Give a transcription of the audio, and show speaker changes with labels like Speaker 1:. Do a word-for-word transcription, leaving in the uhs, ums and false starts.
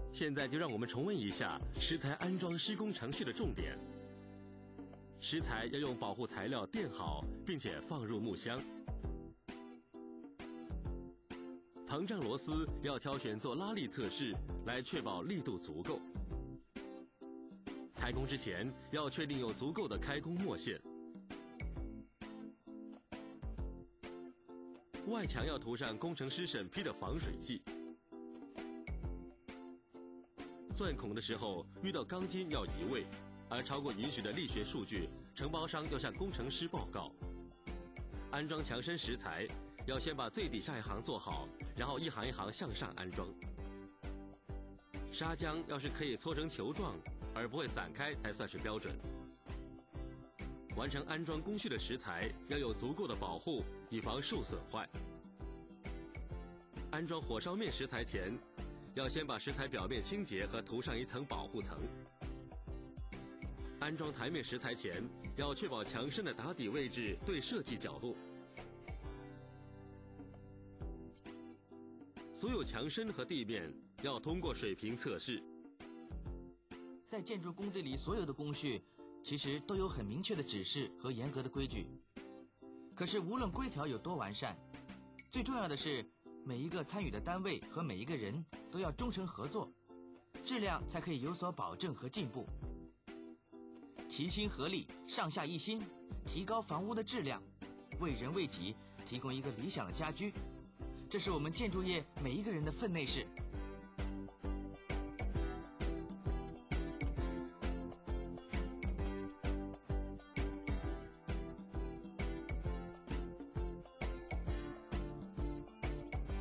Speaker 1: 现在就让我们重温一下石材安装施工程序的重点。石材要用保护材料垫好，并且放入木箱。膨胀螺丝要挑选做拉力测试，来确保力度足够。开工之前要确定有足够的开工墨线。外墙要涂上工程师审批的防水剂。钻孔的时候遇到钢筋要移位，而超过允许的力学数据，承包商要向工程师报告。安装墙身石材要先把最底下一行做好，然后一行一行向上安装。砂浆要是可以搓成球状，而不会散开才算是标准。完成安装工序的石材要有足够的保护，以防受损坏。安装火烧面石材前，要先把石材表面清洁和涂上一层保护层。安装台面石材前，要确保墙身的打底位置对设计角度。所有墙身和地面要通过水平测试。
Speaker 2: 在建筑工地里，所有的工序其实都有很明确的指示和严格的规矩。可是无论规条有多完善，最重要的是每一个参与的单位和每一个人都要忠诚合作，质量才可以有所保证和进步。齐心合力，上下一心，提高房屋的质量，为人为己提供一个理想的家居，这是我们建筑业每一个人的分内事。